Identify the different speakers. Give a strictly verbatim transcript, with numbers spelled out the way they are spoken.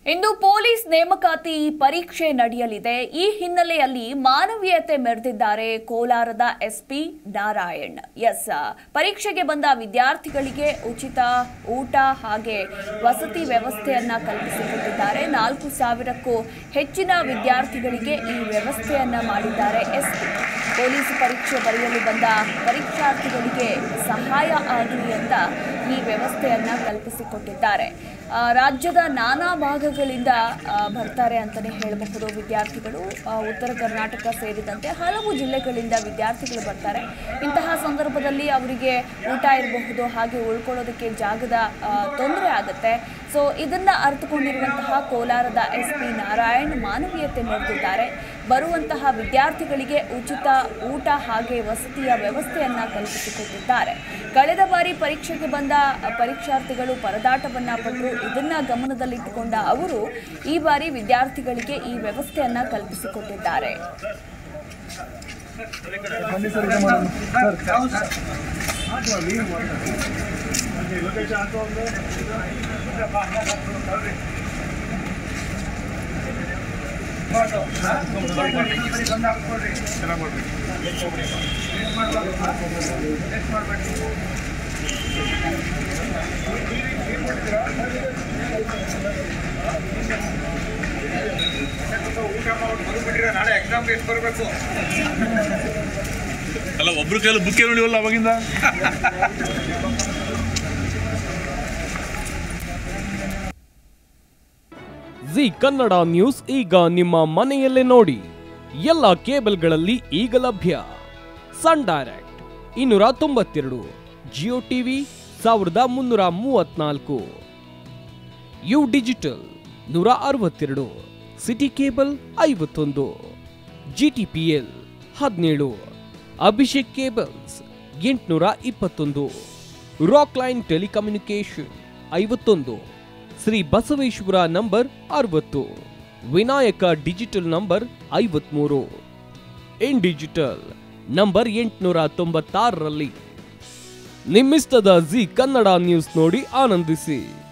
Speaker 1: ಇಂದು police ನೇಮಕಾತಿ ಪರೀಕ್ಷೆ ನಡೆಯಲಿದೆ. ಈ ಹಿನ್ನೆಲೆಯಲ್ಲಿ ಮಾನವೀಯತೆ ಮೆರೆದಿದ್ದಾರೆ ಕೋಲಾರದ ಎಸ್ಪಿ ನಾರಾಯಣ್. ಎಸ್ ಪರೀಕ್ಷೆಗೆ ಬಂದ ವಿದ್ಯಾರ್ಥಿಗಳಿಗೆ ಉಚಿತ ಊಟ ಹಾಗೆ ವಸತಿ ವ್ಯವಸ್ಥೆಯನ್ನ ಕಲ್ಪಿಸಿಕೊಟ್ಟಿದ್ದಾರೆ. ನಾಲ್ಕು ಸಾವಿರಕ್ಕೂ ಹೆಚ್ಚಿನ ವಿದ್ಯಾರ್ಥಿಗಳಿಗೆ ಈ ವ್ಯವಸ್ಥೆಯನ್ನ ಮಾಡಿದ್ದಾರೆ ಎಸ್ಪಿ. ಪೊಲೀಸ್ ಪರೀಕ್ಷೆ ಬರೆಯಲು ಬಂದ ಪರೀಕ್ಷಾರ್ಥಿಗಳಿಗೆ ಸಹಾಯ ಆಗಲಿ ಅಂತ ಈ ವ್ಯವಸ್ಥೆಯನ್ನ ಕಲ್ಪಿಸಿಕೊಟ್ಟಿದ್ದಾರೆ. ರಾಜ್ಯದ ನಾನಾ ಭಾಗಗಳಿಂದ ಬರ್ತಾರೆ ಅಂತಲೇ ಹೇಳಬಹುದು ವಿದ್ಯಾರ್ಥಿಗಳು. ಉತ್ತರ ಕರ್ನಾಟಕ ಸೇರಿದಂತೆ ಹಲವು ಜಿಲ್ಲೆಗಳಿಂದ ವಿದ್ಯಾರ್ಥಿಗಳು ಬರ್ತಾರೆ. ಇಂತಹ ಸಂದರ್ಭದಲ್ಲಿ ಅವರಿಗೆ ಊಟ ಇರಬಹುದು, ಹಾಗೆ ಉಳ್ಕೊಳ್ಳೋದಕ್ಕೆ ಜಾಗದ ತೊಂದರೆ ಆಗುತ್ತೆ. ಸೊ ಇದನ್ನ ಅರ್ಥಕೊಂಡಿರುವಂತಹ ಕೋಲಾರದ ಎಸ್ ಪಿ ನಾರಾಯಣ್ ಮಾನವೀಯತೆ ಮೆರೆದಿದ್ದಾರೆ. ಬರುವಂತಹ ವಿದ್ಯಾರ್ಥಿಗಳಿಗೆ ಉಚಿತ ಊಟ ಹಾಗೆ ವಸತಿಯ ವ್ಯವಸ್ಥೆಯನ್ನ ಕಲ್ಪಿಸಿಕೊಟ್ಟಿದ್ದಾರೆ. ಕಳೆದ ಬಾರಿ ಪರೀಕ್ಷೆಗೆ ಬಂದ ಪರೀಕ್ಷಾರ್ಥಿಗಳು ಪರದಾಟವನ್ನ ಪಟ್ಟರು. ಇದನ್ನ ಗಮನದಲ್ಲಿಟ್ಟುಕೊಂಡ ಅವರು ಈ ಬಾರಿ ವಿದ್ಯಾರ್ಥಿಗಳಿಗೆ ಈ ವ್ಯವಸ್ಥೆಯನ್ನ ಕಲ್ಪಿಸಿಕೊಟ್ಟಿದ್ದಾರೆ.
Speaker 2: ಅಲ್ಲ ಒಬ್ರು ಕೈಯಲ್ಲಿ ಬುಕ್ ನೋಡಿವಲ್ಲ ಅವಾಗಿಂದ.
Speaker 3: ಜಿ ಕನ್ನಡ ನ್ಯೂಸ್ ಈಗ ನಿಮ್ಮ ಮನೆಯಲ್ಲೇ ನೋಡಿ. ಎಲ್ಲ ಕೇಬಲ್ಗಳಲ್ಲಿ ಈಗ ಲಭ್ಯ. ಸನ್ ಡೈರೆಕ್ಟ್ ಇನ್ನೂರ ತೊಂಬತ್ತೆರಡು, ಜಿಯೋ ಟಿವಿ ಸಾವಿರದ ಮುನ್ನೂರ ಮೂವತ್ನಾಲ್ಕು, ಯು ಡಿಜಿಟಲ್ ನೂರ ಅರವತ್ತೆರಡು, ಸಿಟಿ ಕೇಬಲ್ ಐವತ್ತೊಂದು, ಜಿಟಿಪಿಎಲ್ ಹದಿನೇಳು, ಅಭಿಷೇಕ್ ಕೇಬಲ್ಸ್ ಎಂಟುನೂರ ಇಪ್ಪತ್ತೊಂದು, ರಾಕ್ ಲೈನ್ ಟೆಲಿಕಮ್ಯುನಿಕೇಶನ್ ಐವತ್ತೊಂದು, ಶ್ರೀ ಬಸವೇಶ್ವರ ನಂಬರ್ ಅರವತ್ತು, ವಿನಾಯಕ ಡಿಜಿಟಲ್ ನಂಬರ್ ಐವತ್ಮೂರು, ಇನ್ ಡಿಜಿಟಲ್ ನಂಬರ್ ಎಂಟುನೂರ ತೊಂಬತ್ತಾರರಲ್ಲಿ. ನಿಮ್ಮಿಸ್ತದ ಜಿ ಕನ್ನಡ ನ್ಯೂಸ್ ನೋಡಿ ಆನಂದಿಸಿ.